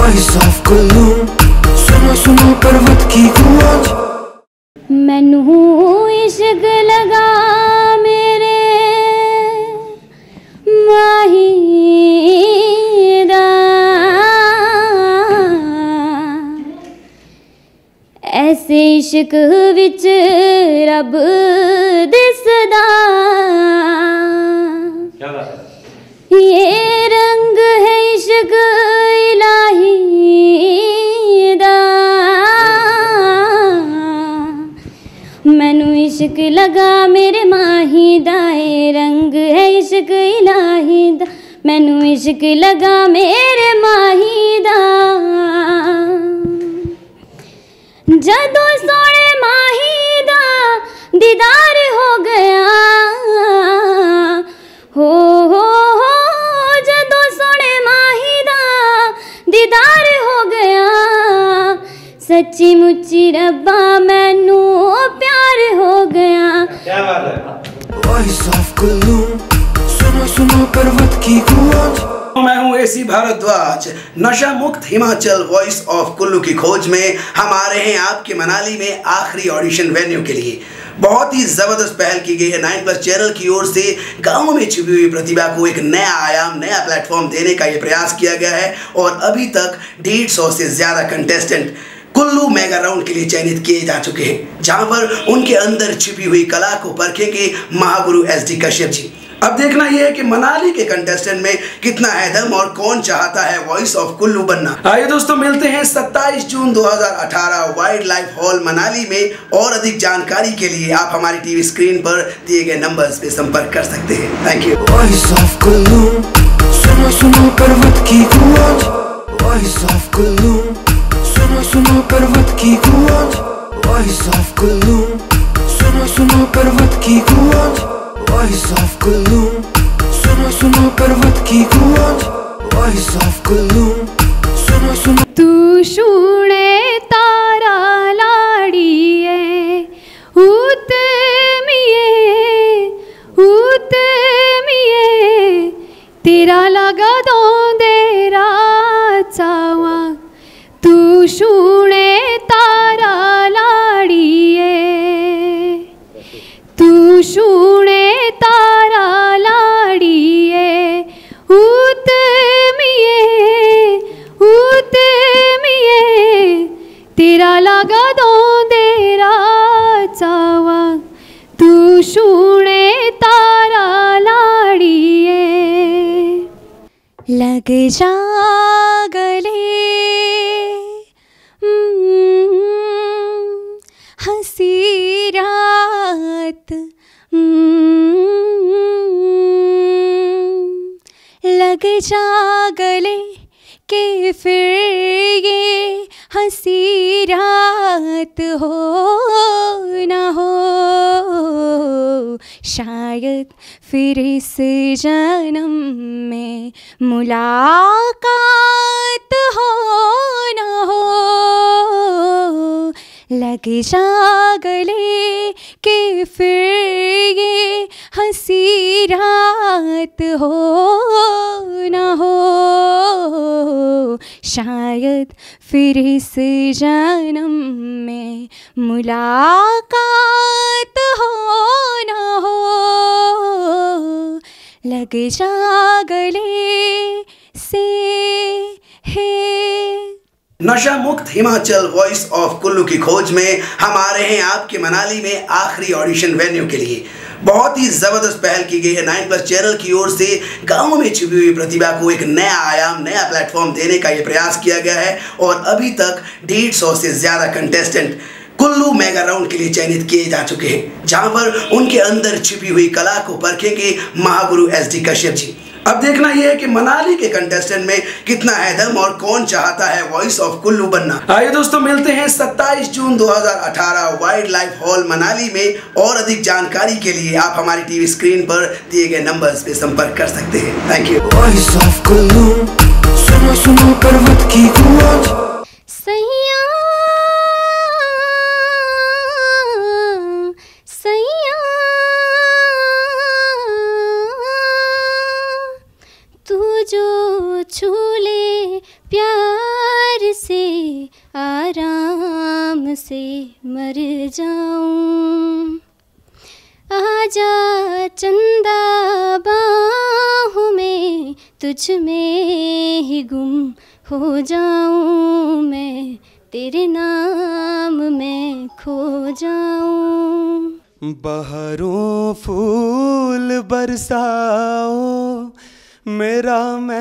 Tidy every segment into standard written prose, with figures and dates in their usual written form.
Voice of Kullu, सुनो सुनो पर्वत की गूंज। मैनू इश्क लगा मेरे माही दा, ऐसे इश्क विच रब दिसदा। ये रंग है इश्क इलाही दा, मैनू इश्क लगा मेरे माही दा। ये रंग है इश्क इलाही दा, मैनू इश्क लगा मेरे माही दा। जदों सोने माही दा दीदार हो गया, हो जदों सोने माही दा दीदार हो गया। सच्ची मुच्ची रब्बा मैनू प्यार हो गया। क्या बात है। वॉइस ऑफ कुल्लू, सुनो सुनो पर्वत की गूंज। मैं हूँ एसी भारद्वाज। नशा मुक्त हिमाचल वॉइस ऑफ कुल्लू की खोज में हम आ रहे हैं आपके मनाली में आखिरी ऑडिशन वेन्यू के लिए। बहुत ही जबरदस्त पहल की गई है 9+ चैनल की ओर से। गांवों में छिपी हुई प्रतिभा को एक नया आयाम, नया प्लेटफॉर्म देने का ये प्रयास किया गया है और अभी तक 150 से ज्यादा कंटेस्टेंट कुल्लू मेगा राउंड के लिए चयनित किए जा चुके हैं, जहां पर उनके अंदर छिपी हुई कला को परखेंगे महागुरु SD कश्यप जी। अब देखना यह है कि मनाली के कंटेस्टेंट में कितना है दम और कौन चाहता है वॉइस ऑफ कुल्लू बनना। आइए दोस्तों, मिलते हैं 27 जून 2018 वाइल्ड लाइफ हॉल मनाली में। और अधिक जानकारी के लिए आप हमारी टीवी स्क्रीन पर दिए गए नंबर्स पे संपर्क कर सकते हैं। Thank you. Voice of Kullu, सुनो सुनो पर्वत की गूंज। वॉइस ऑफ कुल्लू, सुनो सुनो पर्वत की गूंज। वॉइस ऑफ कुल्लू, सुनो सुनो पर्वत की गूंज। वॉइस ऑफ कुल्लू, सुनो सुनो पर्वत की गूंज। वॉइस ऑफ कुल्लू, सुनो सुनो। तू शुणे तारा लाड़िए उत मिये तेरा लगा दो देरा चावा। तू शुणे तारा लाड़िए, तू शुणे तारा लाड़िए उत मिये तेरा लगा दो देरा चावा। तू शुणे तारा लाड़िए, लग जा गले हंसी रात, लग जा गले के फिर ये हंसी रात हो न हो। शायद फिर इस जन्म में मुलाकात हो न हो। लग जा गले के फिर ये हंसी रात हो न हो। शायद फिर इस जन्म में मुलाकात हो न हो। लग जा गले से है। नशा मुक्त हिमाचल वॉइस ऑफ कुल्लू की खोज में हम आ रहे हैं आपके मनाली में आखिरी ऑडिशन वेन्यू के लिए। बहुत ही जबरदस्त पहल की गई है 9+ चैनल की ओर से। गांवों में छिपी हुई प्रतिभा को एक नया आयाम, नया प्लेटफॉर्म देने का ये प्रयास किया गया है और अभी तक 150 से ज्यादा कंटेस्टेंट कुल्लू मेगा राउंड के लिए चयनित किए जा चुके हैं, जहां पर उनके अंदर छिपी हुई कला को परखेंगे महागुरु SD कश्यप जी। अब देखना यह है कि मनाली के कंटेस्टेंट में कितना है दम और कौन चाहता है वॉइस ऑफ कुल्लू बनना। आइए दोस्तों, मिलते हैं 27 जून 2018 वाइल्ड लाइफ हॉल मनाली में। और अधिक जानकारी के लिए आप हमारी टीवी स्क्रीन पर दिए गए नंबर्स पे संपर्क कर सकते हैं। Thank you. Voice of Kullu, सुनो सुनो पर्वत की गूंज। सैया सैया तू जो छू ले प्यार से मर जाऊं। आजा चंदा बाहों में, तुझ में ही गुम हो जाऊं मैं, तेरे नाम में खो जाऊं। बहारों फूल बरसाओ, मेरा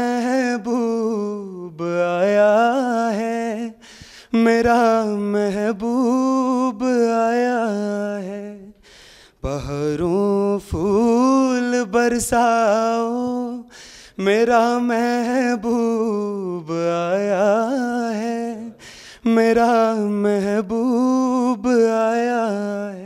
महबूब आया है, मेरा महबूब आया है। बहारों फूल बरसाओ, मेरा महबूब आया है, मेरा महबूब आया है।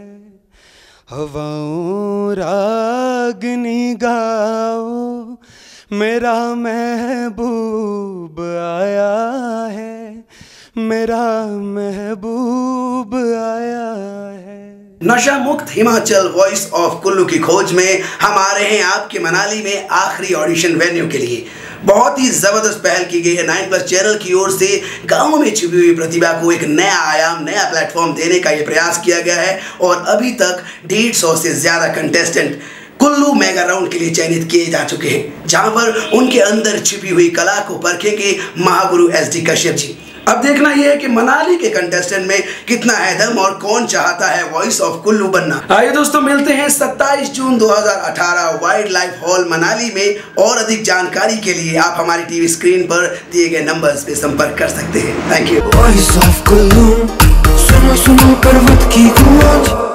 हवाओं रागनी गाओ, मेरा महबूब आया है, मेरा महबूब आया है। नशा मुक्त हिमाचल वॉइस ऑफ कुल्लू की खोज में हम आ रहे हैं आपके मनाली में आखिरी ऑडिशन वेन्यू के लिए। बहुत ही जबरदस्त पहल की गई है 9+ चैनल की ओर से। गांवों में छिपी हुई प्रतिभा को एक नया आयाम, नया प्लेटफॉर्म देने का ये प्रयास किया गया है और अभी तक 150 से ज्यादा कंटेस्टेंट कुल्लू मेगा राउंड के लिए चयनित किए जा चुके हैं, जहां पर उनके अंदर छिपी हुई कला को परखेंगे महागुरु SD कश्यप जी। अब देखना यह है कि मनाली के कंटेस्टेंट में कितना है दम और कौन चाहता है वॉइस ऑफ कुल्लू बनना। आइए दोस्तों, मिलते हैं 27 जून 2018 वाइल्ड लाइफ हॉल मनाली में। और अधिक जानकारी के लिए आप हमारी टीवी स्क्रीन पर दिए गए नंबर्स पे संपर्क कर सकते हैं। Thank you. Voice of Kullu, सुनो सुनो पर्वत की गूंज।